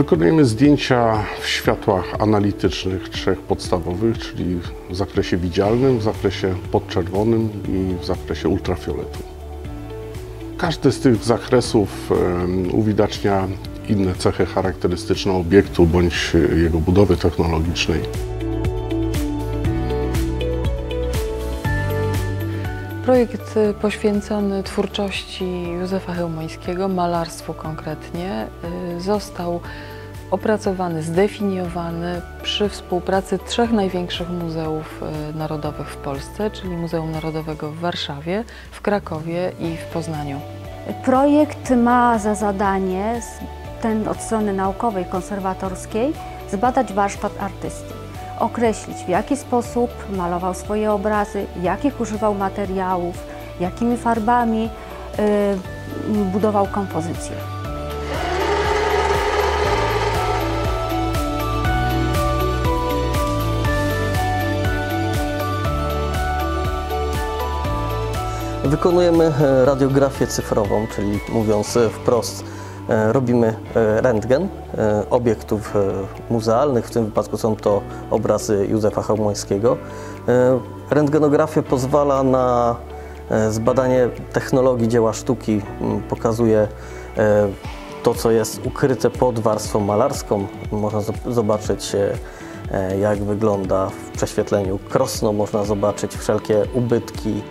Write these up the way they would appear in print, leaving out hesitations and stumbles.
Wykonujemy zdjęcia w światłach analitycznych trzech podstawowych, czyli w zakresie widzialnym, w zakresie podczerwonym i w zakresie ultrafioletu. Każdy z tych zakresów uwidacznia inne cechy charakterystyczne obiektu bądź jego budowy technologicznej. Projekt poświęcony twórczości Józefa Chełmońskiego, malarstwu konkretnie, został opracowany, zdefiniowany przy współpracy trzech największych muzeów narodowych w Polsce, czyli Muzeum Narodowego w Warszawie, w Krakowie i w Poznaniu. Projekt ma za zadanie, ten od strony naukowej, konserwatorskiej, zbadać warsztat artysty. Określić, w jaki sposób malował swoje obrazy, jakich używał materiałów, jakimi farbami budował kompozycję. Wykonujemy radiografię cyfrową, czyli mówiąc wprost, robimy rentgen obiektów muzealnych, w tym wypadku są to obrazy Józefa Chełmońskiego. Rentgenografia pozwala na zbadanie technologii dzieła sztuki, pokazuje to, co jest ukryte pod warstwą malarską. Można zobaczyć, jak wygląda w prześwietleniu krosno, można zobaczyć wszelkie ubytki.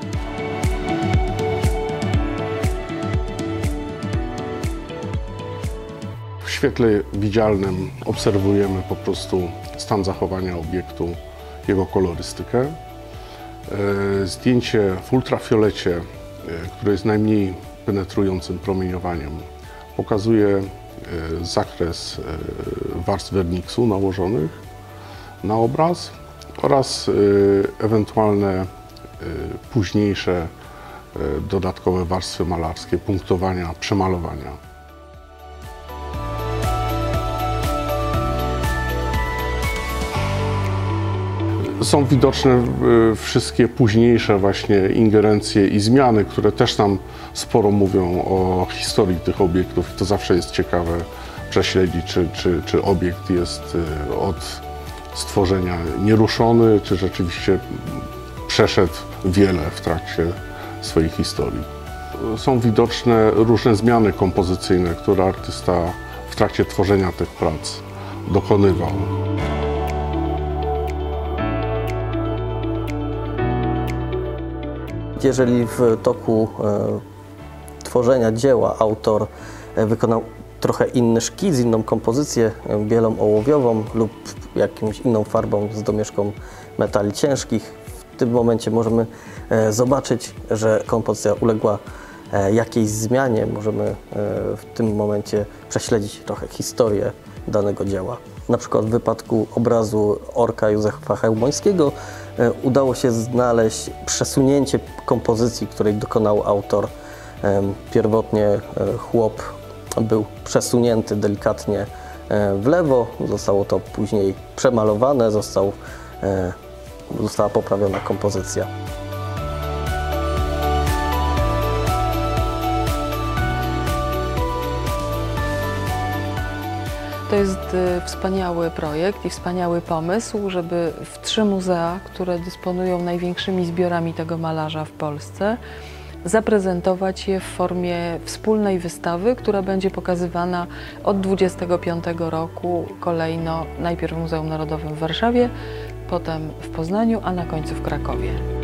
W świetle widzialnym obserwujemy po prostu stan zachowania obiektu, jego kolorystykę. Zdjęcie w ultrafiolecie, które jest najmniej penetrującym promieniowaniem, pokazuje zakres warstw werniksu nałożonych na obraz oraz ewentualne późniejsze dodatkowe warstwy malarskie, punktowania, przemalowania. Są widoczne wszystkie późniejsze właśnie ingerencje i zmiany, które też nam sporo mówią o historii tych obiektów. I to zawsze jest ciekawe prześledzić, czy obiekt jest od stworzenia nieruszony, czy rzeczywiście przeszedł wiele w trakcie swojej historii. Są widoczne różne zmiany kompozycyjne, które artysta w trakcie tworzenia tych prac dokonywał. Jeżeli w toku tworzenia dzieła autor wykonał trochę inny szkic, inną kompozycję bielą ołowiową lub jakąś inną farbą z domieszką metali ciężkich, w tym momencie możemy zobaczyć, że kompozycja uległa jakiejś zmianie. Możemy w tym momencie prześledzić trochę historię danego dzieła. Na przykład w wypadku obrazu Orka Józefa Chełmońskiego udało się znaleźć przesunięcie kompozycji, której dokonał autor. Pierwotnie chłop był przesunięty delikatnie w lewo, zostało to później przemalowane, została poprawiona kompozycja. To jest wspaniały projekt i wspaniały pomysł, żeby w 3 muzea, które dysponują największymi zbiorami tego malarza w Polsce, zaprezentować je w formie wspólnej wystawy, która będzie pokazywana od 25 roku kolejno, najpierw w Muzeum Narodowym w Warszawie, potem w Poznaniu, a na końcu w Krakowie.